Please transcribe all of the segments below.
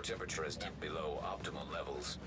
temperature is dipped below optimal levels.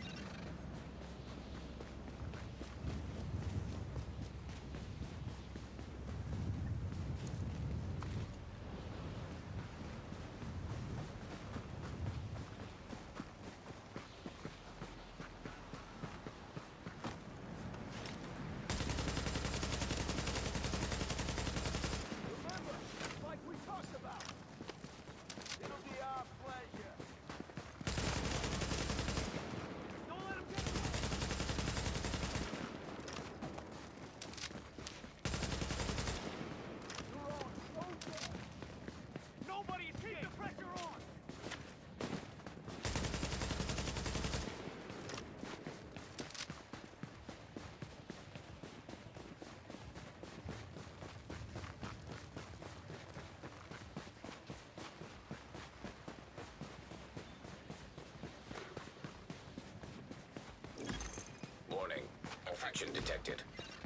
Warning. Infection detected.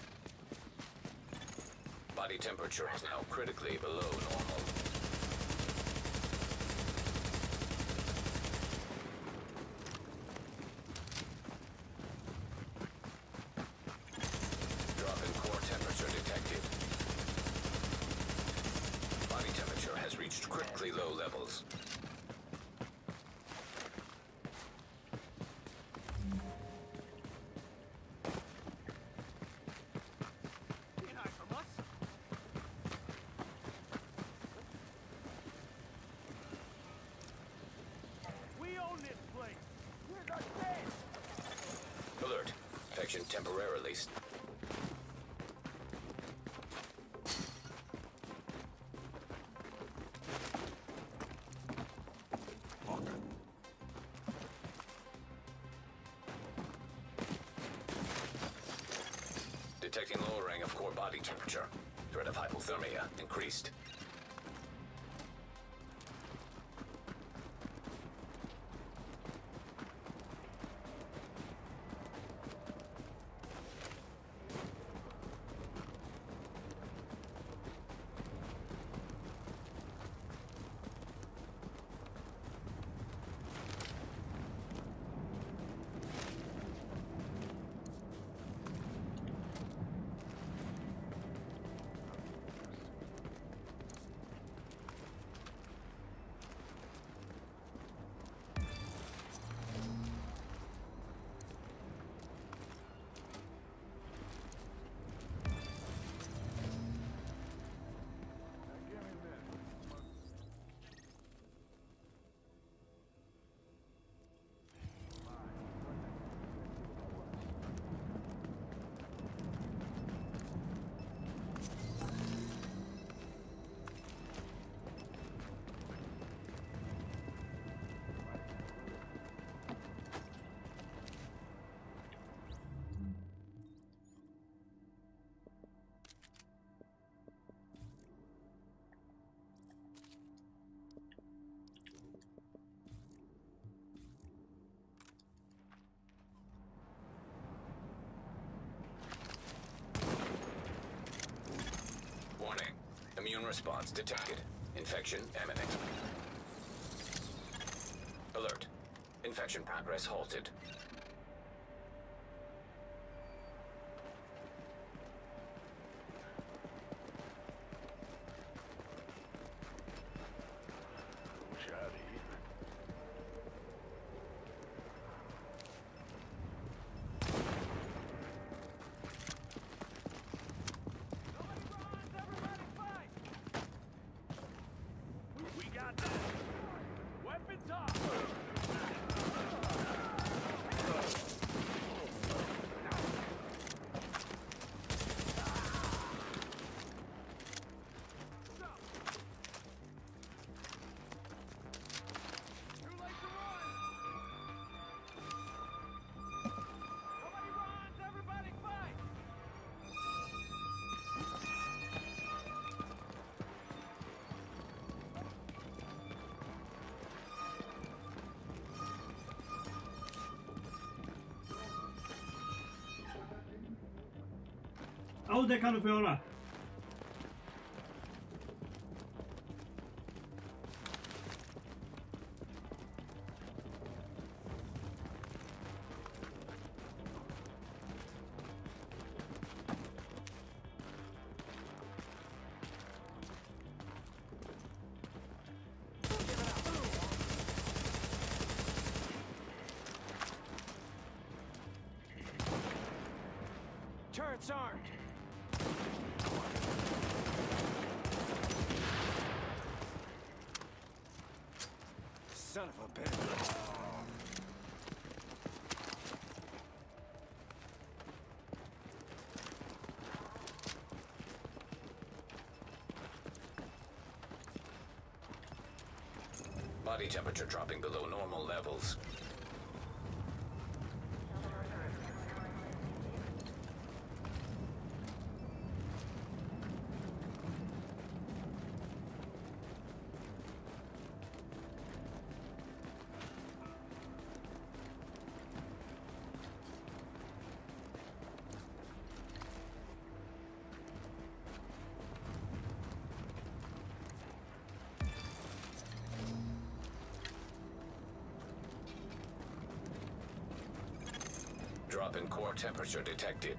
Body temperature is now critically below normal. Drop in core temperature detected. Body temperature has reached critically low levels. Alert. Infection temporarily. Detecting lowering of core body temperature. Threat of hypothermia increased. Warning. Immune response detected. Infection imminent. Alert. Infection progress halted. Oh, they kind of feel like. Turret's armed. Son of a bitch. Body temperature dropping below normal levels. Drop in core temperature detected.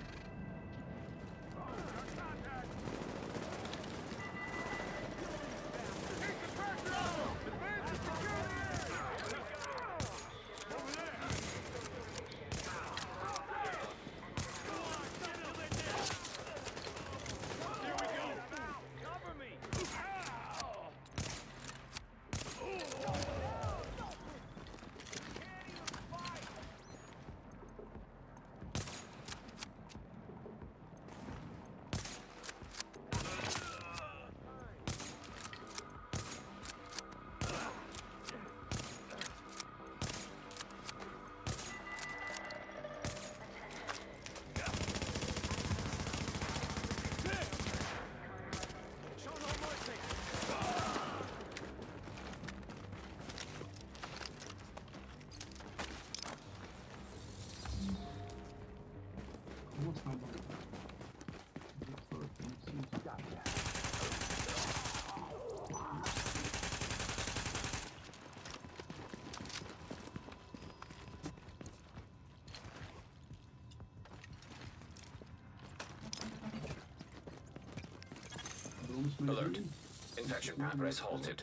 Alert. Infection progress halted.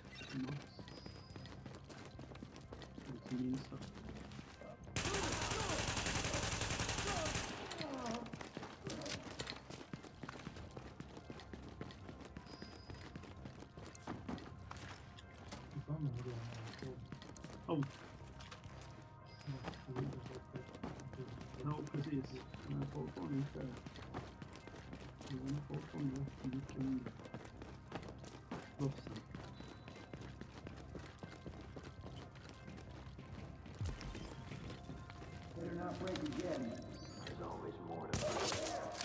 Oh. Ja, precis. Men fortfarande inte. Men fortfarande mycket mindre. Lossen. Better not break again. There's always more to do.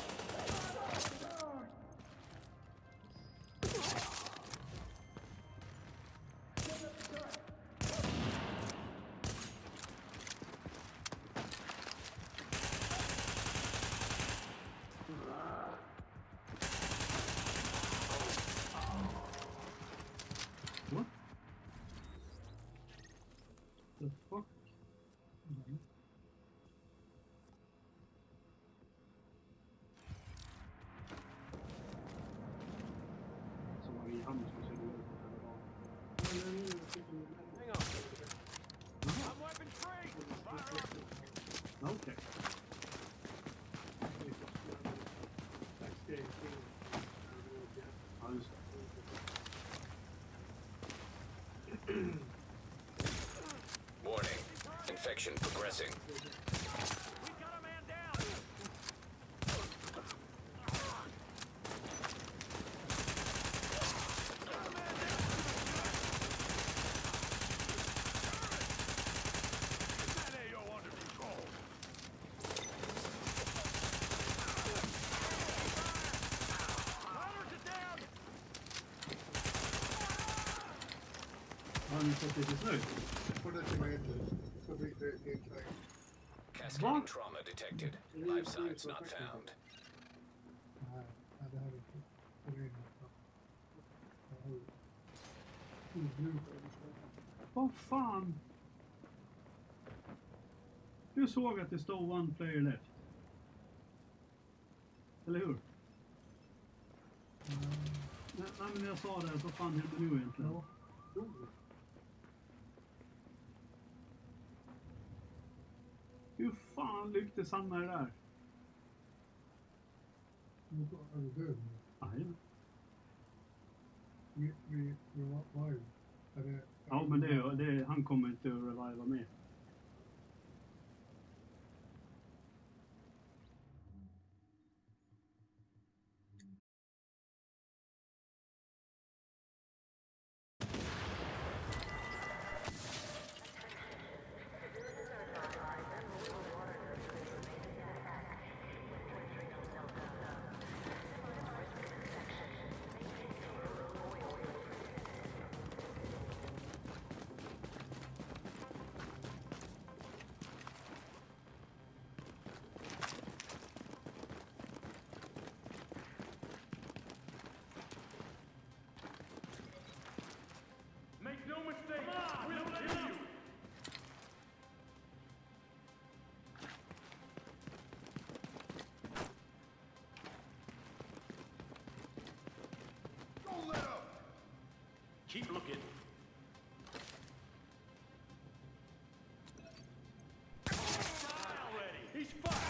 What? The fuck? Så var det han som skulle gå Hang on. I'm weapon free. Okej. Ja, just det. Warning. Infection progressing. We got a man down. Har ni fått lite snö? På decimeter så fick det inslag. Cascading trauma detected. Life signs not found. Nej, det här är inte. Det är inte. Vad fan? Du såg att det stod one player left. Eller hur? Nej, men när jag sa det, vad fan hände nu egentligen? Ja. Jo. Hur fan lyckades han med det där? Are du död nu? Nej. Vad är det? Är det? Ja, men han kommer inte att reviva med. Make no mistake. We'll kill you. Don't let up. Keep looking. Already. He's fired.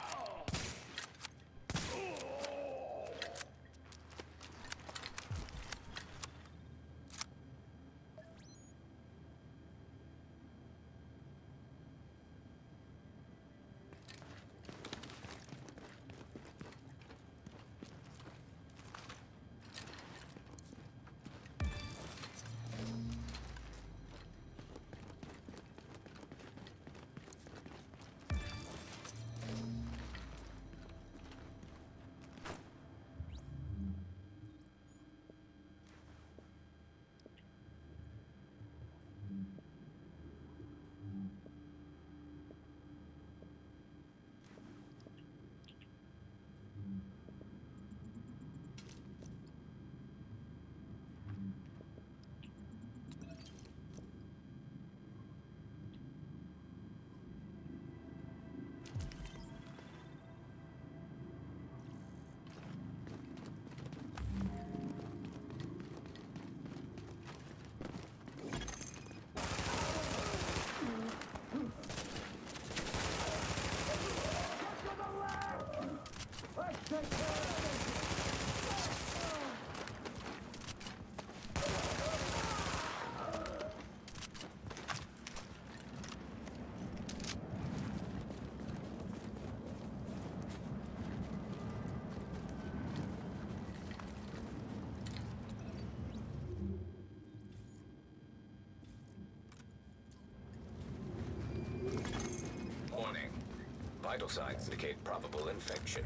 Warning. Vital signs indicate probable infection.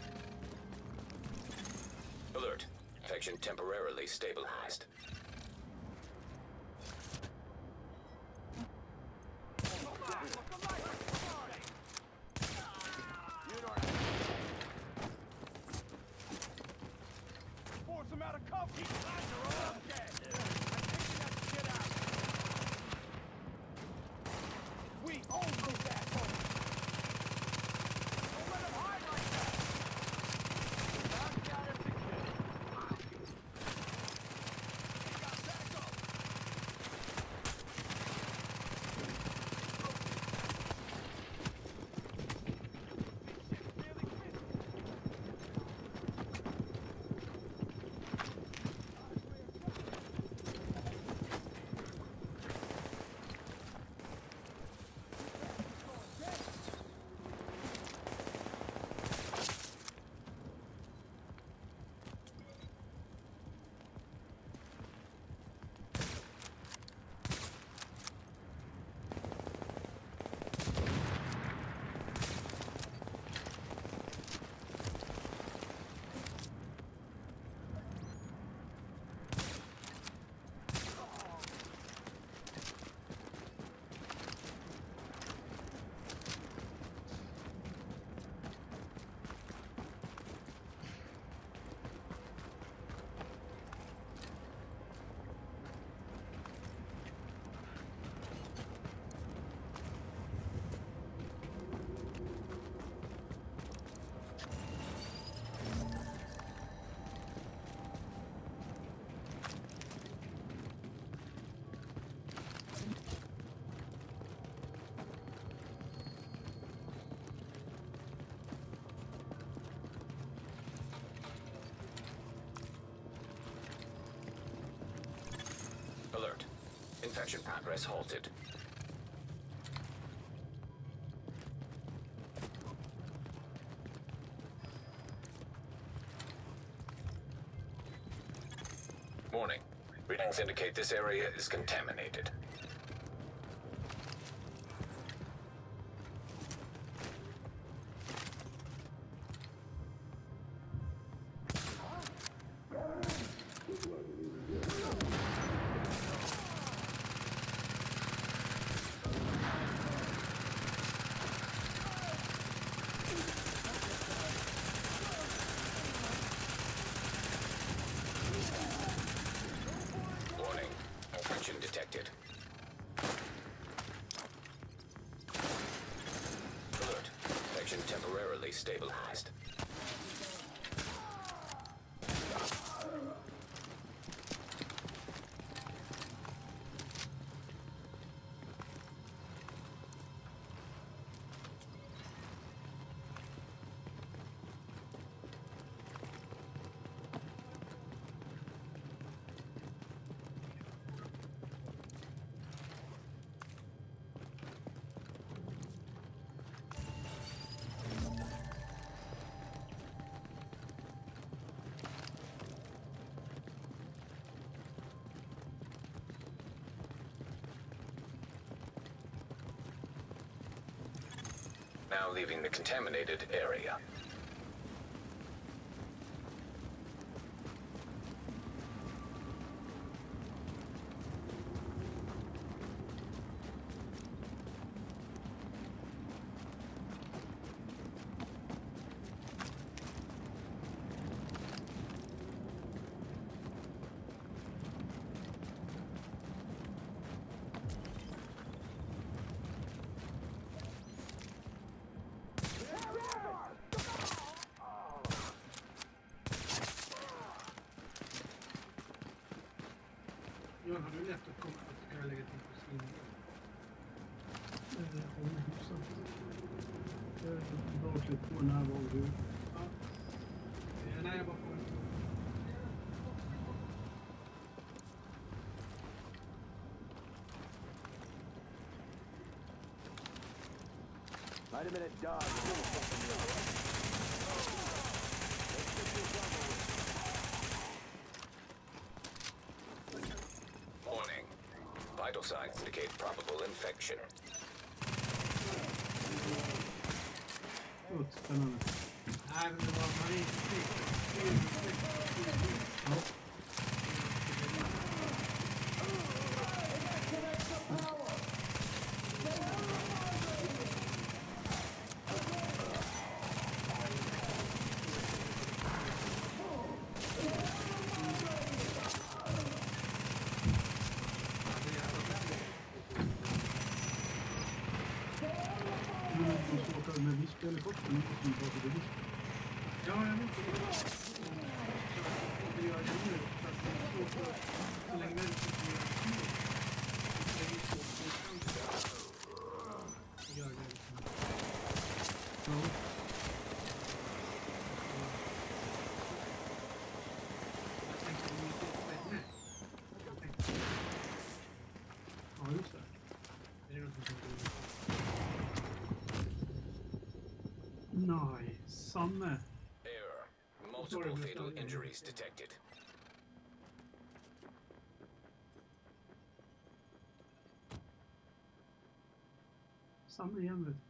Alert. Infection temporarily stabilized. Force him out of cover. Keep under up. Dead. I think you have to get out. We own those assholes. Don't let them hide like that. Knock down and secure. We got backup. Really quick. Extraction progress halted. Warning. Readings indicate this area is contaminated. Warning. Infection detected. Alert. Infection temporarily stabilized. Now leaving the contaminated area. Jag har ju lätt att komma att jag lägger till på sin. Hon är hyfsat. Det är bra att klipp på den här valhur. Ja. Nej, jag bara får. Might have been a dog. Warning. Vital signs indicate probable infection. Spännande. Nej, men det var man är inte Ja. Du måste åka med visphelikoptern som tar sig till visp. Ja, jag vet inte vad det var. Jag gör det nu. För att det är svårt för så länge vi inte får göra det. Det är svårt för gör det. Ja. Jag tänkte att vi inte är med. Ja, just det. Det är något som går. Nej, Sanne. Error. Multiple fatal injuries detected. Sanne igen vet du.